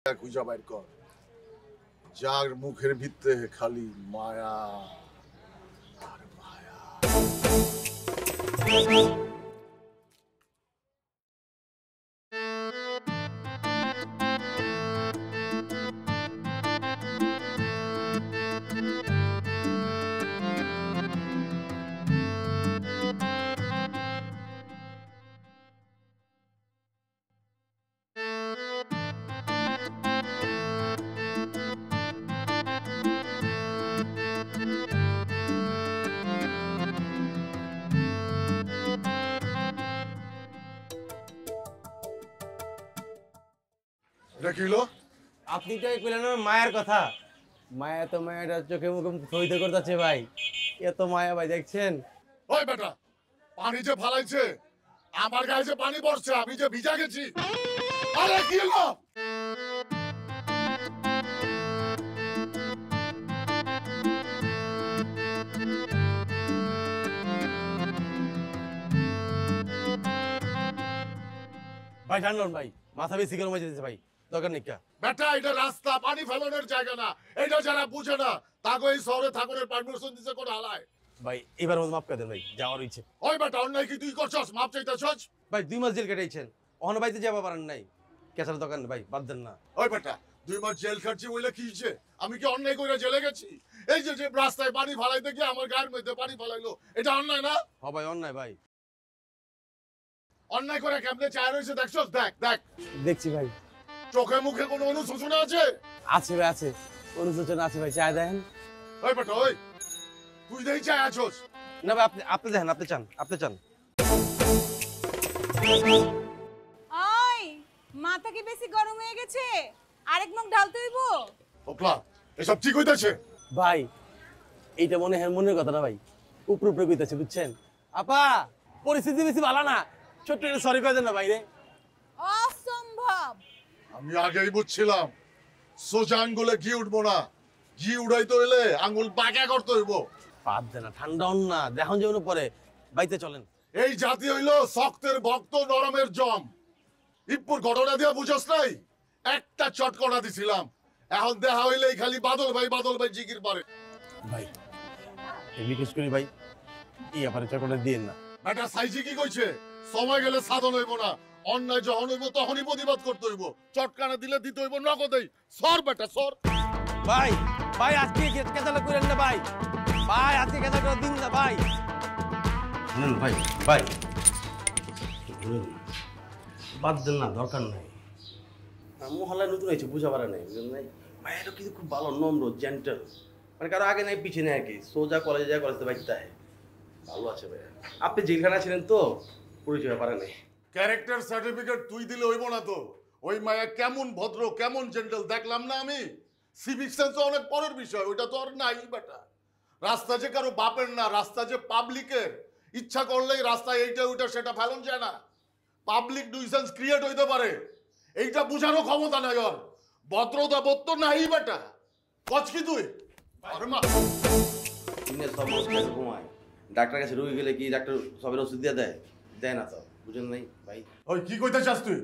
খুঁজা বাইর কর, যার মুখের ভিতরে খালি মায়া আর মায়া। এটা কি হলো? আপনি তো কইলেন মায়ের কথা। মায়া তো মায়াটা চোখে মুখে থইতে করতেছে ভাই। এত মায়া ভাই দেখছেন? ওই বেটা, পানি যে ফালাইছে, আমার গায়ে যে পানি পড়ছে, আমি যে ভিজা গেছি। আরে কি হলো? ভাই জানলেন ভাই, মাথা বেশি গরম হয়ে যেতেছে ভাই। দরকার নেই কা। বেটা, এটা রাস্তা, পানি ফেলানোর জায়গা না। এটা যারা বুঝে না, তাকে এই শহরে থাকুনের পারমিশন দিতে কোনো হালায়। ভাই এবার মতো মাফ করে দেন ভাই, যাওয়ার ইচ্ছে। ওই বেটা, অন্যায় কি তুই করছস? মাপ চাইতেছস? ভাই 2 মাস জেল কেটেছেন, অহন বাইতে যাবা পারেন নাই। কেসার দোকান ভাই বাদ দেন না। ওই বেটা, 2 মাস জেল খাটছি বলে কি হইছে? আমি কি অন্যায় করে জেলে গেছি? এই যে রাস্তায় পানি ফালাইতে গিয়ে আমার গায়ের মধ্যে পানি ফালাইলো, এটা অন্যায় না? হ ভাই অন্যায় ভাই। অন্যায় করে কেমনে চায় রয়েছে দেখছস? দেখ দেখ, দেখছি ভাই। চোখে মুখে কোনো অনুশোচনা আছে? আছে ভাই আছে, অনুশোচনা আছে ভাই, চায় দেন। ওই বেটা, ওই তুই দেই চায় আছস? না ভাই আপনি আপনি দেখেন, আপনি চান, আপনি চান। ওই মাথা কি বেশি গরম হয়ে গেছে? আরেক মগ ঢালতে হইব? ওপলা, এসব ঠিক হইতাছে? ভাই এইটা মনে হয় মনের কথা না ভাই, উপরে উপরে কইতাছে বুঝছেন। আপা পরিস্থিতি বেশি ভালো না, ছোট্ট একটা সরি কই দেন না ভাই রে। অসম্ভব। আমি আগেই বুঝছিলাম সোজা আঙ্গুলে ঘি উঠবো না, ঘি উড়াইতে হইলে আঙ্গুল বাঁকা করতে হইব। বাদ দেন না, ঠান্ডা হন না, দেখুন যেমন পরে বাইতে চলেন। এই জাতি হইল শক্তের ভক্ত, নরমের জম। ইপুর ঘটনা দিয়া বুঝস নাই? একটা চটকনা দিছিলাম, এখন দেখা হইলেই খালি বাদল ভাই জিকির পারে। ভাই রিকোয়েস্ট করি ভাই, এই ব্যাপারে চকলেট দিয়েন না। বেটা সাইজি কি কইছে? সময় গেলে সাধন হইব না, অন্যায় যখন হইব তখনই প্রতিবাদ করতে হইব। চটকানা দিলে দিতে হইব নগদেই। সর বেটা সর। ভাই ভাই আজকে কেতালা করেন না ভাই, ভাই আজকে কেতালা করে দিন না ভাই। শুনুন ভাই, ভাই শুনুন, বাদ দেন না, দরকার নাই। মহল্লায় নতুন হয়েছে, বুঝা পারে নাই, বুঝলেন নাই ভাই। এটা কিন্তু খুব ভালো, নম্র, জেন্টেল, মানে কারো আগে নাই পিছিয়ে নেই আর কি। সোজা কলেজে যায়, কলেজে বাইতে হয়, ভালো আছে ভাই। আপনি জেলখানা ছিলেন তো, পরিচয় পারে নাই। ক্যারেক্টার সার্টিফিকেট তুই দিলে হইব না তো। ওই মায়া কেমন ভদ্র, কেমন জেন্টাল দেখলাম না আমি। সিভিক সেন্স অনেক পরের বিষয়, ওইটা তো আর নাই বেটা। রাস্তা যে কারো বাপের না, রাস্তা যে পাবলিকের। ইচ্ছা করলেই রাস্তায় এইটা ওইটা সেটা ফেলন যায় না। পাবলিক নিউসেন্স ক্রিয়েট হইতে পারে, এইটা বুঝারও ক্ষমতা নাই ওর। ভদ্রতা বোধ তো নাই বেটা। কচ কি তুই? আরে মা, ঘুমায় ডাক্তার কাছে রুগী গেলে কি ডাক্তার সবের ওষুধ দিয়ে দেয়? দেয় না তো, বুঝেন নাই ভাই। ওই কি কইতে চাস তুই?